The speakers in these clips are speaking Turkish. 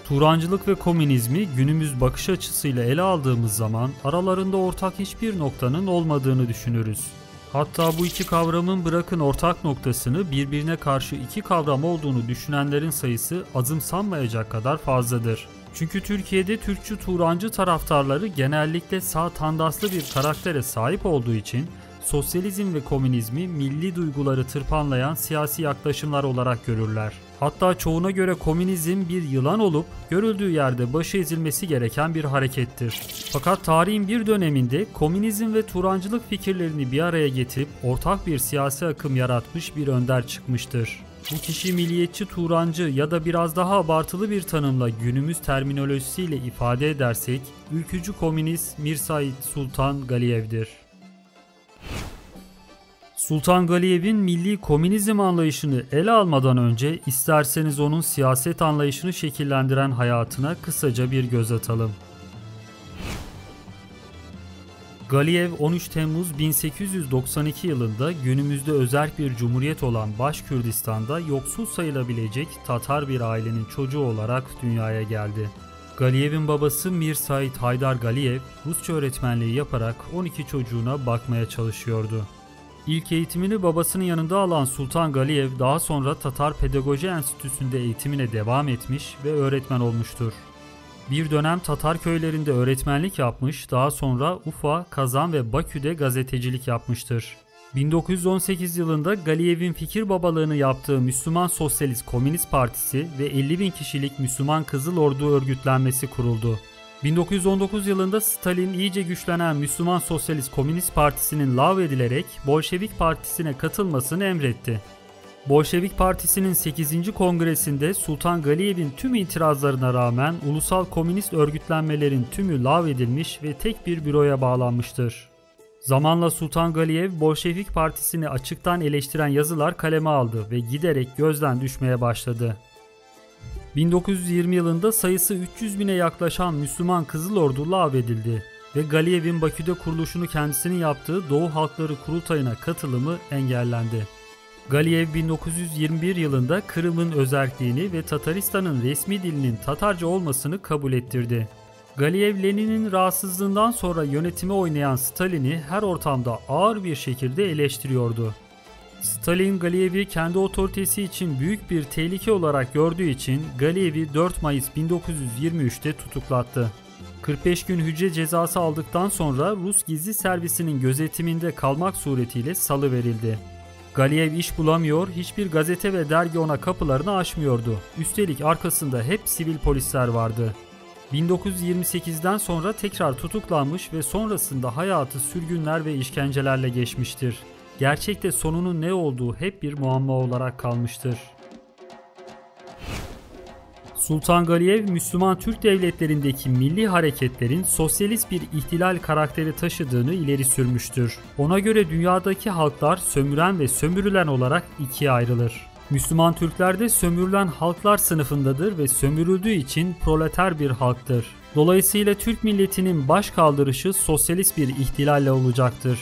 Turancılık ve komünizmi günümüz bakış açısıyla ele aldığımız zaman aralarında ortak hiçbir noktanın olmadığını düşünürüz. Hatta bu iki kavramın bırakın ortak noktasını birbirine karşı iki kavram olduğunu düşünenlerin sayısı azımsanmayacak kadar fazladır. Çünkü Türkiye'de Türkçü Turancı taraftarları genellikle sağ tandaslı bir karaktere sahip olduğu için sosyalizm ve komünizmi milli duyguları tırpanlayan siyasi yaklaşımlar olarak görürler. Hatta çoğuna göre komünizm bir yılan olup görüldüğü yerde başı ezilmesi gereken bir harekettir. Fakat tarihin bir döneminde komünizm ve Turancılık fikirlerini bir araya getirip ortak bir siyasi akım yaratmış bir önder çıkmıştır. Bu kişi milliyetçi Turancı ya da biraz daha abartılı bir tanımla günümüz terminolojisiyle ifade edersek ülkücü komünist Mirsaid Sultan Galiyev'dir. Sultan Galiyev'in milli komünizm anlayışını ele almadan önce isterseniz onun siyaset anlayışını şekillendiren hayatına kısaca bir göz atalım. Galiyev 13 Temmuz 1892 yılında günümüzde özerk bir cumhuriyet olan Başkürdistan'da yoksul sayılabilecek Tatar bir ailenin çocuğu olarak dünyaya geldi. Galiyev'in babası Mir Said Haydar Galiyev, Rusça öğretmenliği yaparak 12 çocuğuna bakmaya çalışıyordu. İlk eğitimini babasının yanında alan Sultan Galiyev daha sonra Tatar Pedagoji Enstitüsü'nde eğitimine devam etmiş ve öğretmen olmuştur. Bir dönem Tatar köylerinde öğretmenlik yapmış, daha sonra Ufa, Kazan ve Bakü'de gazetecilik yapmıştır. 1918 yılında Galiyev'in fikir babalığını yaptığı Müslüman Sosyalist Komünist Partisi ve 50.000 kişilik Müslüman Kızıl Ordu örgütlenmesi kuruldu. 1919 yılında Stalin iyice güçlenen Müslüman Sosyalist Komünist Partisi'nin lağvedilerek Bolşevik Partisi'ne katılmasını emretti. Bolşevik Partisi'nin 8. Kongresinde Sultan Galiyev'in tüm itirazlarına rağmen ulusal komünist örgütlenmelerin tümü lağvedilmiş ve tek bir büroya bağlanmıştır. Zamanla Sultan Galiyev, Bolşevik Partisi'ni açıktan eleştiren yazılar kaleme aldı ve giderek gözden düşmeye başladı. 1920 yılında sayısı 300.000'e yaklaşan Müslüman Kızıl Ordu lağvedildi ve Galiyev'in Bakü'de kuruluşunu kendisinin yaptığı Doğu Halkları Kurultayı'na katılımı engellendi. Galiyev 1921 yılında Kırım'ın özerkliğini ve Tataristan'ın resmi dilinin Tatarca olmasını kabul ettirdi. Galiyev, Lenin'in rahatsızlığından sonra yönetimi oynayan Stalin'i her ortamda ağır bir şekilde eleştiriyordu. Stalin, Galiyev'i kendi otoritesi için büyük bir tehlike olarak gördüğü için Galiyev'i 4 Mayıs 1923'te tutuklattı. 45 gün hücre cezası aldıktan sonra Rus gizli servisinin gözetiminde kalmak suretiyle salıverildi. Galiyev iş bulamıyor, hiçbir gazete ve dergi ona kapılarını açmıyordu. Üstelik arkasında hep sivil polisler vardı. 1928'den sonra tekrar tutuklanmış ve sonrasında hayatı sürgünler ve işkencelerle geçmiştir. Gerçekte sonunun ne olduğu hep bir muamma olarak kalmıştır. Sultan Galiyev, Müslüman Türk devletlerindeki milli hareketlerin sosyalist bir ihtilal karakteri taşıdığını ileri sürmüştür. Ona göre dünyadaki halklar sömüren ve sömürülen olarak ikiye ayrılır. Müslüman Türkler de sömürülen halklar sınıfındadır ve sömürüldüğü için proleter bir halktır. Dolayısıyla Türk milletinin baş kaldırışı sosyalist bir ihtilalle olacaktır.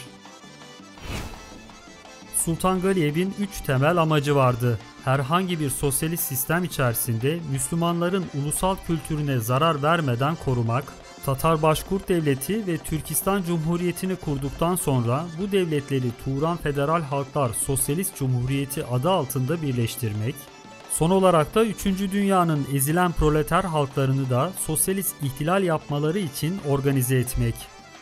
Sultan Galiyev'in 3 temel amacı vardı. Herhangi bir sosyalist sistem içerisinde Müslümanların ulusal kültürüne zarar vermeden korumak, Tatar Başkurt Devleti ve Türkistan Cumhuriyeti'ni kurduktan sonra bu devletleri Turan Federal Halklar Sosyalist Cumhuriyeti adı altında birleştirmek, son olarak da 3. Dünyanın ezilen proleter halklarını da sosyalist ihtilal yapmaları için organize etmek.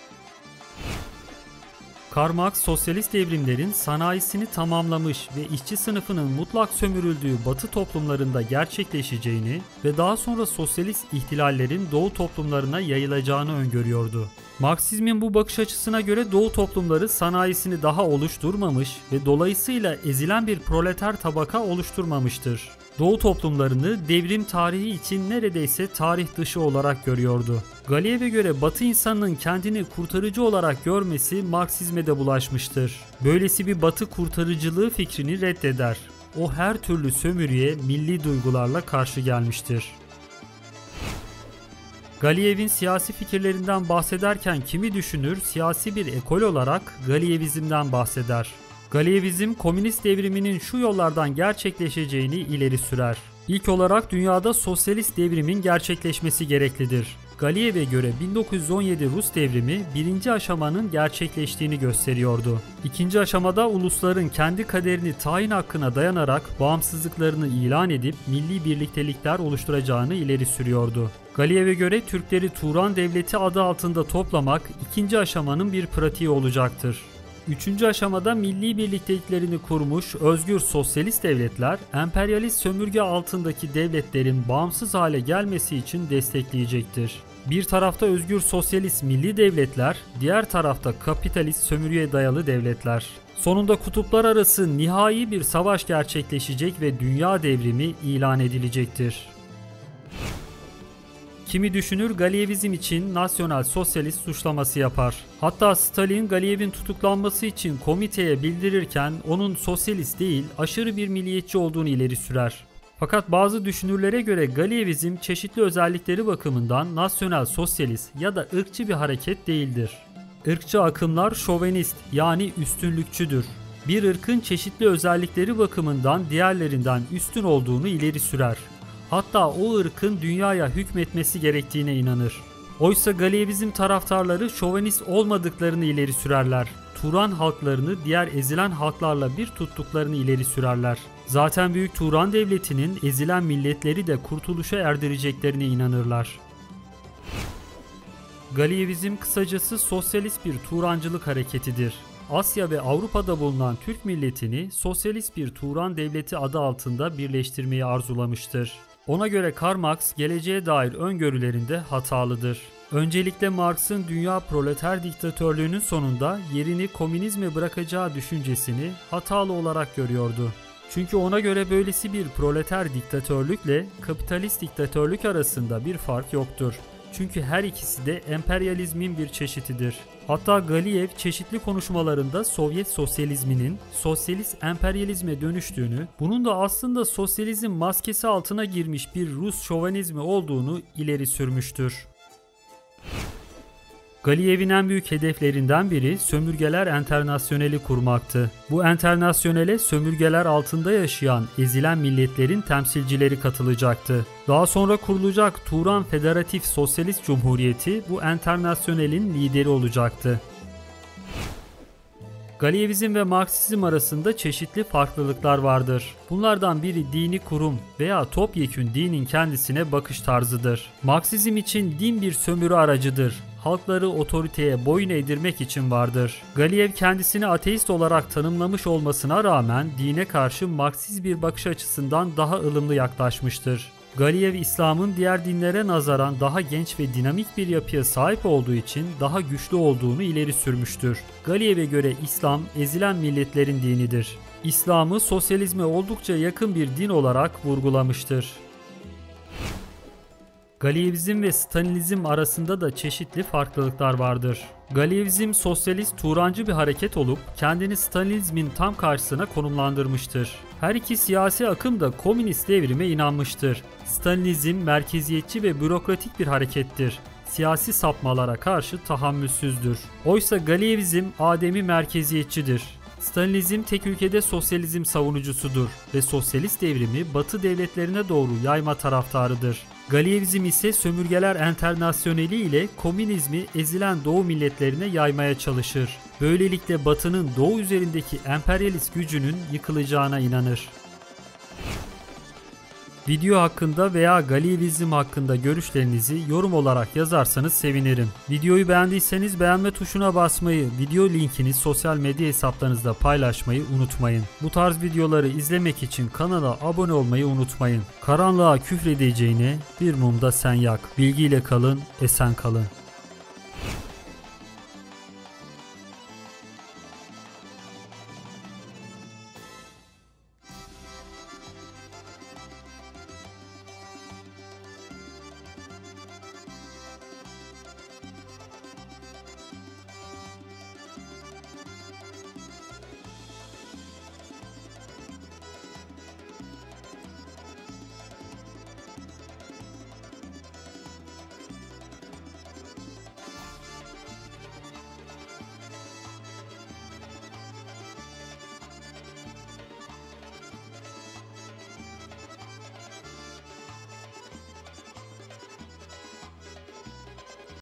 Karl Marx, sosyalist devrimlerin sanayisini tamamlamış ve işçi sınıfının mutlak sömürüldüğü Batı toplumlarında gerçekleşeceğini ve daha sonra sosyalist ihtilallerin Doğu toplumlarına yayılacağını öngörüyordu. Marksizmin bu bakış açısına göre Doğu toplumları sanayisini daha oluşturmamış ve dolayısıyla ezilen bir proleter tabaka oluşturmamıştır. Doğu toplumlarını devrim tarihi için neredeyse tarih dışı olarak görüyordu. Galiyev'e göre Batı insanının kendini kurtarıcı olarak görmesi Marksizme de bulaşmıştır. Böylesi bir Batı kurtarıcılığı fikrini reddeder. O her türlü sömürüye milli duygularla karşı gelmiştir. Galiyev'in siyasi fikirlerinden bahsederken kimi düşünür, siyasi bir ekol olarak Galiyevizmden bahseder. Galiyevizm, komünist devriminin şu yollardan gerçekleşeceğini ileri sürer. İlk olarak dünyada sosyalist devrimin gerçekleşmesi gereklidir. Galiyev'e göre 1917 Rus devrimi birinci aşamanın gerçekleştiğini gösteriyordu. İkinci aşamada ulusların kendi kaderini tayin hakkına dayanarak bağımsızlıklarını ilan edip milli birliktelikler oluşturacağını ileri sürüyordu. Galiyev'e göre Türkleri Turan Devleti adı altında toplamak ikinci aşamanın bir pratiği olacaktır. Üçüncü aşamada milli birlikteliklerini kurmuş özgür sosyalist devletler, emperyalist sömürge altındaki devletlerin bağımsız hale gelmesi için destekleyecektir. Bir tarafta özgür sosyalist milli devletler, diğer tarafta kapitalist sömürüye dayalı devletler. Sonunda kutuplar arası nihai bir savaş gerçekleşecek ve dünya devrimi ilan edilecektir. Kimi düşünür Galiyevizm için nasyonal sosyalist suçlaması yapar. Hatta Stalin Galiyev'in tutuklanması için komiteye bildirirken onun sosyalist değil aşırı bir milliyetçi olduğunu ileri sürer. Fakat bazı düşünürlere göre Galiyevizm çeşitli özellikleri bakımından nasyonal sosyalist ya da ırkçı bir hareket değildir. Irkçı akımlar şovenist yani üstünlükçüdür. Bir ırkın çeşitli özellikleri bakımından diğerlerinden üstün olduğunu ileri sürer. Hatta o ırkın dünyaya hükmetmesi gerektiğine inanır. Oysa Galiyevizm taraftarları şovenist olmadıklarını ileri sürerler. Turan halklarını diğer ezilen halklarla bir tuttuklarını ileri sürerler. Zaten Büyük Turan Devleti'nin ezilen milletleri de kurtuluşa erdireceklerine inanırlar. Galiyevizm kısacası sosyalist bir Turancılık hareketidir. Asya ve Avrupa'da bulunan Türk milletini sosyalist bir Turan Devleti adı altında birleştirmeyi arzulamıştır. Ona göre Karl Marx geleceğe dair öngörülerinde hatalıdır. Öncelikle Marx'ın dünya proleter diktatörlüğünün sonunda yerini komünizme bırakacağı düşüncesini hatalı olarak görüyordu. Çünkü ona göre böylesi bir proleter diktatörlükle kapitalist diktatörlük arasında bir fark yoktur. Çünkü her ikisi de emperyalizmin bir çeşididir. Hatta Galiyev çeşitli konuşmalarında Sovyet sosyalizminin sosyalist emperyalizme dönüştüğünü, bunun da aslında sosyalizm maskesi altına girmiş bir Rus şovenizmi olduğunu ileri sürmüştür. Galiyev'in en büyük hedeflerinden biri Sömürgeler Enternasyoneli kurmaktı. Bu enternasyonele sömürgeler altında yaşayan ezilen milletlerin temsilcileri katılacaktı. Daha sonra kurulacak Turan Federatif Sosyalist Cumhuriyeti bu enternasyonelin lideri olacaktı. Galiyevizm ve Marksizm arasında çeşitli farklılıklar vardır. Bunlardan biri dini kurum veya topyekün dinin kendisine bakış tarzıdır. Marksizm için din bir sömürü aracıdır. Halkları otoriteye boyun eğdirmek için vardır. Galiyev kendisini ateist olarak tanımlamış olmasına rağmen dine karşı Marksist bir bakış açısından daha ılımlı yaklaşmıştır. Galiyev, İslam'ın diğer dinlere nazaran daha genç ve dinamik bir yapıya sahip olduğu için daha güçlü olduğunu ileri sürmüştür. Galiyev'e göre İslam, ezilen milletlerin dinidir. İslam'ı sosyalizme oldukça yakın bir din olarak vurgulamıştır. Galiyevizm ve Stalinizm arasında da çeşitli farklılıklar vardır. Galiyevizm sosyalist Turancı bir hareket olup kendini Stalinizmin tam karşısına konumlandırmıştır. Her iki siyasi akım da komünist devrime inanmıştır. Stalinizm merkeziyetçi ve bürokratik bir harekettir. Siyasi sapmalara karşı tahammülsüzdür. Oysa Galiyevizm ademi merkeziyetçidir. Stalinizm tek ülkede sosyalizm savunucusudur ve sosyalist devrimi Batı devletlerine doğru yayma taraftarıdır. Galiyevizm ise sömürgeler enternasyoneli ile komünizmi ezilen Doğu milletlerine yaymaya çalışır. Böylelikle Batı'nın Doğu üzerindeki emperyalist gücünün yıkılacağına inanır. Video hakkında veya Galiyevizm hakkında görüşlerinizi yorum olarak yazarsanız sevinirim. Videoyu beğendiyseniz beğenme tuşuna basmayı, video linkini sosyal medya hesaplarınızda paylaşmayı unutmayın. Bu tarz videoları izlemek için kanala abone olmayı unutmayın. Karanlığa küfredeceğine bir mumda sen yak. Bilgiyle kalın, esen kalın.